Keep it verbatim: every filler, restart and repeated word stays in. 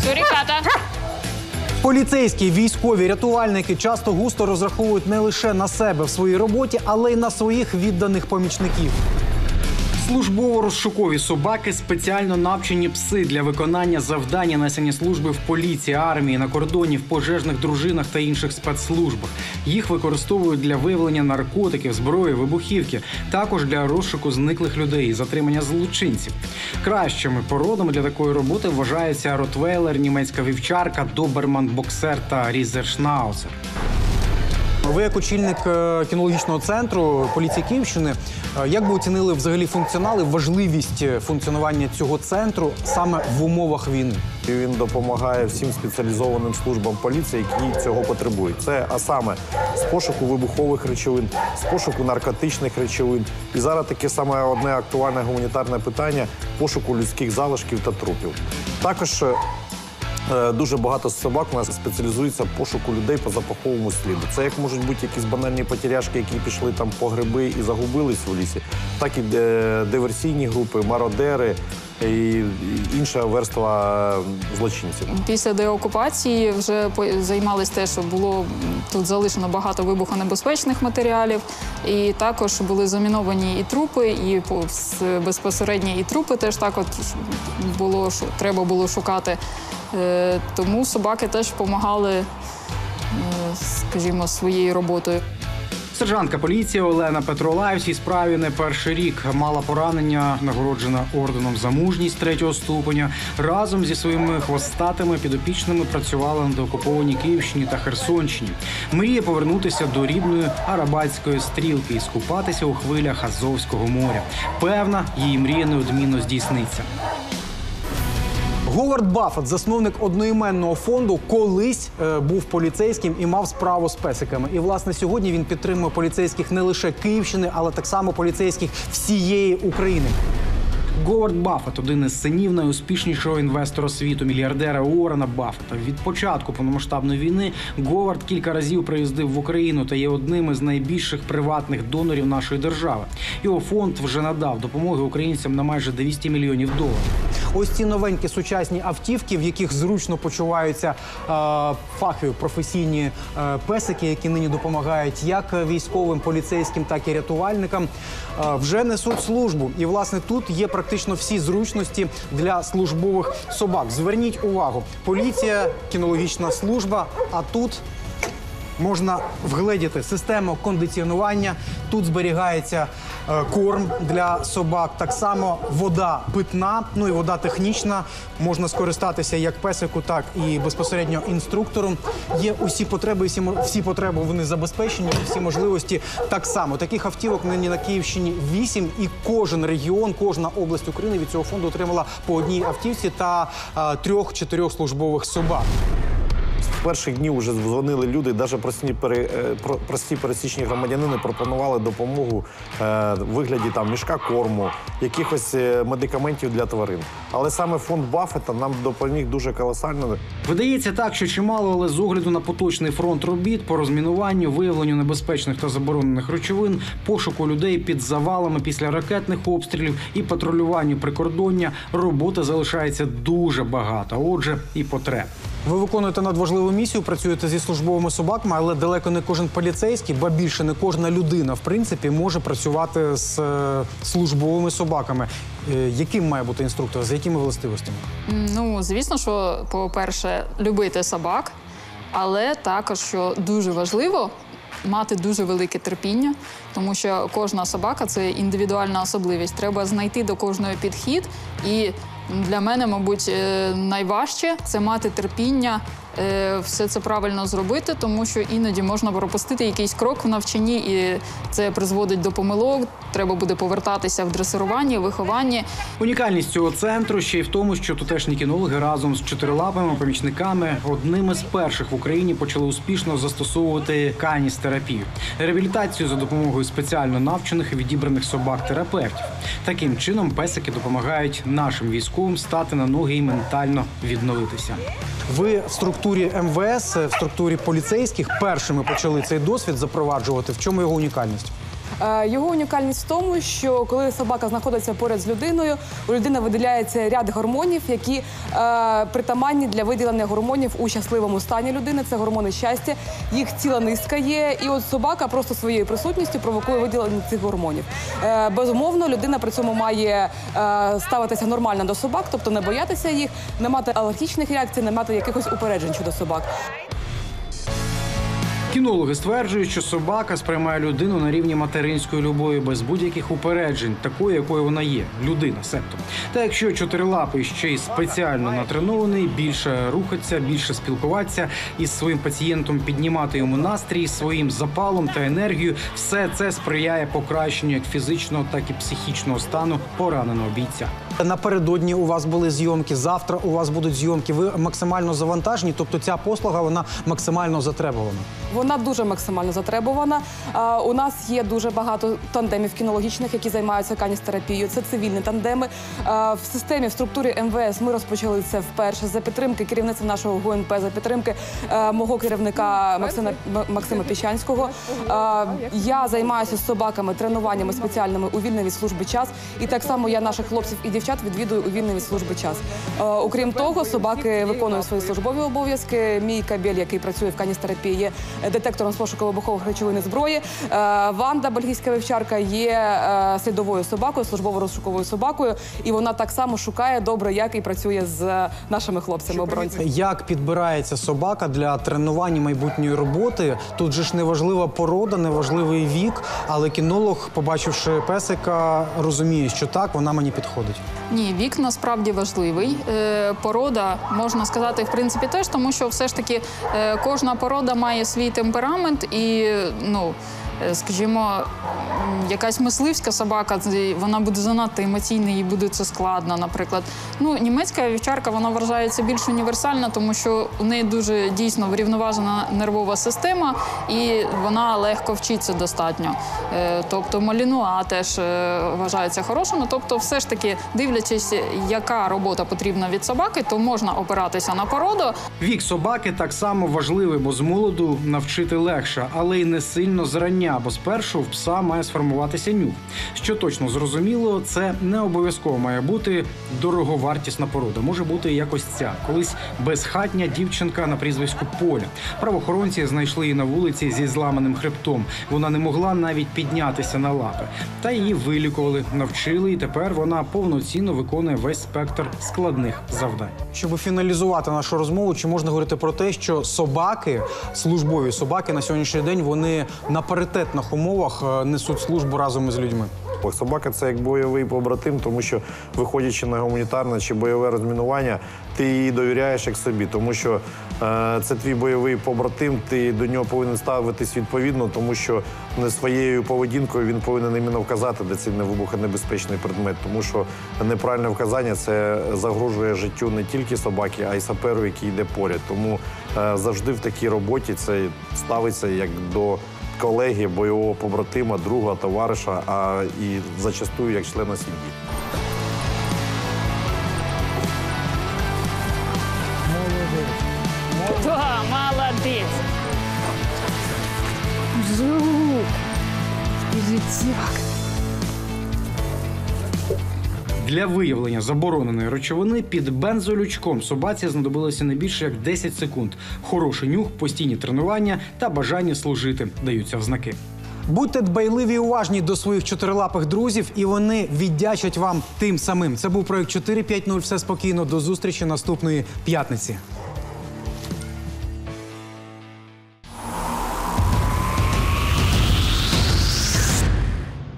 Все, ребята. Поліцейські, військові, рятувальники часто густо розраховують не лише на себе в своїй роботі, але й на своїх відданих помічників. Службово-розшукові собаки – спеціально навчені пси для виконання завдань несення служби в поліції, армії, на кордоні, в пожежних дружинах та інших спецслужбах. Їх використовують для виявлення наркотиків, зброї, вибухівки, також для розшуку зниклих людей і затримання злочинців. Кращими породами для такої роботи вважаються ротвейлер, німецька вівчарка, доберман-боксер та різершнауцер. Ви, як очільник кінологічного центру поліції Київщини, як би оцінили взагалі функціонал і важливість функціонування цього центру саме в умовах війни? Він допомагає всім спеціалізованим службам поліції, які цього потребують. Це, а саме, з пошуку вибухових речовин, з пошуку наркотичних речовин. І зараз таке саме одне актуальне гуманітарне питання – пошуку людських залишків та трупів. Також дуже багато собак у нас спеціалізуються в пошуку людей по запаховому сліду. Це як можуть бути якісь банальні потеряшки, які пішли там по гриби і загубились в лісі, так і диверсійні групи, мародери і інша верства злочинців. Після деокупації вже займалися те, що було тут залишено багато вибухонебезпечних матеріалів, і також були заміновані і трупи, і безпосередньо і трупи теж так от було, треба було шукати. Тому собаки теж допомагали, скажімо, своєю роботою. Сержантка поліції Олена Петролай в цій справі не перший рік. Мала поранення, нагороджена орденом за мужність третього ступеня. Разом зі своїми хвостатими підопічними працювала на деокупованій Київщині та Херсонщині. Мріє повернутися до рідної Арабатської стрілки і скупатися у хвилях Азовського моря. Певна, її мрія неодмінно здійсниться. Говард Баффет, засновник одноіменного фонду, колись е, був поліцейським і мав справу з песиками. І, власне, сьогодні він підтримує поліцейських не лише Київщини, але так само поліцейських всієї України. Говард Баффет – один із синів найуспішнішого інвестора світу, мільярдера Уоррена Баффета. Від початку повномасштабної війни Говард кілька разів приїздив в Україну та є одним із найбільших приватних донорів нашої держави. Його фонд вже надав допомоги українцям на майже двісті мільйонів доларів. Ось ці новенькі сучасні автівки, в яких зручно почуваються е, фахові професійні е, песики, які нині допомагають як військовим, поліцейським, так і рятувальникам, е, вже несуть службу. І, власне, тут є практично всі зручності для службових собак. Зверніть увагу, поліція, кінологічна служба, а тут можна вгледіти систему кондиціонування. Тут зберігається е, корм для собак, так само вода питна, ну і вода технічна. Можна скористатися як песику, так і безпосередньо інструктором. Є усі потреби, всі, всі потреби вони забезпечені, всі можливості так само. Таких автівок нині на Київщині вісім, і кожен регіон, кожна область України від цього фонду отримала по одній автівці та е, трьох-чотирьох службових собак. З перших днів вже дзвонили люди, навіть прості, прості пересічні громадянини пропонували допомогу в вигляді там, мішка корму, якихось медикаментів для тварин. Але саме фонд Баффета нам допоміг дуже колосально. Видається так, що чимало, але з огляду на поточний фронт робіт по розмінуванню, виявленню небезпечних та заборонених речовин, пошуку людей під завалами після ракетних обстрілів і патрулюванню прикордоння роботи залишається дуже багато, отже і потреб. Ви виконуєте надважливу місію, працюєте зі службовими собаками, але далеко не кожен поліцейський, ба більше не кожна людина, в принципі, може працювати з е, службовими собаками. Е, яким має бути інструктор, з якими властивостями? Ну, звісно, що, по-перше, любити собак, але також, що дуже важливо, мати дуже велике терпіння, тому що кожна собака – це індивідуальна особливість. Треба знайти до кожної підхід, і для мене, мабуть, найважче – це мати терпіння, все це правильно зробити, тому що іноді можна пропустити якийсь крок в навчанні, і це призводить до помилок, треба буде повертатися в дресируванні, вихованні. Унікальність цього центру ще й в тому, що тутешні кінологи разом з чотирилапими помічниками одними з перших в Україні почали успішно застосовувати каністерапію – реабілітацію за допомогою спеціально навчених і відібраних собак-терапевтів. Таким чином песики допомагають нашим військовим стати на ноги і ментально відновитися. Ви в структурі ем ве ес, в структурі поліцейських першими почали цей досвід запроваджувати. В чому його унікальність? Е, Його унікальність в тому, що коли собака знаходиться поряд з людиною, у людини виділяється ряд гормонів, які е, притаманні для виділення гормонів у щасливому стані людини. Це гормони щастя, їх ціла низка є. І от собака просто своєю присутністю провокує виділення цих гормонів. Е, безумовно, людина при цьому має е, ставитися нормально до собак, тобто не боятися їх, не мати алергічних реакцій, не мати якихось упереджень щодо собак. Кінологи стверджують, що собака сприймає людину на рівні материнської любові без будь-яких упереджень, такою, якою вона є – людина, себто. Та якщо чотирилапий ще й спеціально натренований, більше рухатися, більше спілкуватися із своїм пацієнтом, піднімати йому настрій своїм запалом та енергією, все це сприяє покращенню як фізичного, так і психічного стану пораненого бійця. Напередодні у вас були зйомки, завтра у вас будуть зйомки. Ви максимально завантажені, тобто ця послуга, вона максимально затребувана. Вона дуже максимально затребувана. А, у нас є дуже багато тандемів кінологічних, які займаються каністерапією. Це цивільні тандеми. А, в системі, в структурі ем ве ес ми розпочали це вперше за підтримки керівництва нашого ге у ен пе, за підтримки а, мого керівника Максима, Максима Піщанського. А, я займаюся з собаками тренуваннями спеціальними у вільний від служби час. І так само я наших хлопців і дівчат відвідую у вільний від служби час. А, окрім того, собаки виконують свої службові обов'язки. Мій кабель, який працює в каністерапії, є детектором з пошуку вибухових речовин і зброї. Е, Ванда, бельгійська вівчарка, є е, слідовою собакою, службово-розшуковою собакою, і вона так само шукає добре, як і працює з нашими хлопцями-оборонцями. Як підбирається собака для тренування майбутньої роботи? Тут же ж не важлива порода, не важливий вік, але кінолог, побачивши песика, розуміє, що так, вона мені підходить. Ні, вік насправді важливий. Е, Порода, можна сказати, в принципі, теж, тому що все ж таки е, кожна порода має свій темперамент і, ну, е, скажімо, м, якась мисливська собака, це- вона буде занадто емоційна, їй буде це складно, наприклад. Ну, німецька вівчарка, вона вважається більш універсальна, тому що у неї дуже дійсно врівноважена нервова система і вона легко вчиться достатньо. Е, Тобто малінуа теж е, вважається хорошим. Ну, тобто все ж таки, дивлячись, яка робота потрібна від собаки, то можна опиратися на породу. Вік собаки так само важливий, бо з молоду навчити легше, але й не сильно зрання, бо спершу в пса має сформуватися нюх. Що точно зрозуміло, це не обов'язково має бути дороговартісна порода. Може бути якось ця. Колись безхатня дівчинка на прізвиську Поля. Правоохоронці знайшли її на вулиці зі зламаним хребтом. Вона не могла навіть піднятися на лапи. Та її вилікували, навчили, і тепер вона повноцінно виконує весь спектр складних завдань. Щоб фіналізувати нашу розмову, чи можна говорити про те, що собаки, службові собаки на сьогоднішній день, вони на паритетних умовах е, несуть службу разом із людьми? Собака – це як бойовий побратим, тому що, виходячи на гуманітарне чи бойове розмінування, ти їй довіряєш як собі, тому що е, це твій бойовий побратим, ти до нього повинен ставитись відповідно, тому що не своєю поведінкою він повинен іменно вказати, де цей вибухонебезпечний предмет, тому що неправильне вказання – це загрожує життю не тільки собаки, а й саперу, який йде поряд. Тому е, завжди в такій роботі це ставиться як до колеги, бойового побратима, друга, товариша, а і зачастую як члена сім'ї. Да, молодець! Жук! Життяк! Для виявлення забороненої речовини під бензолючком собаці знадобилося не більше як десять секунд. Хороший нюх, постійні тренування та бажання служити даються в знаки. Будьте дбайливі і уважні до своїх чотирилапих друзів, і вони віддячать вам тим самим. Це був проект чотири п'ять нуль. Все спокійно. До зустрічі наступної п'ятниці.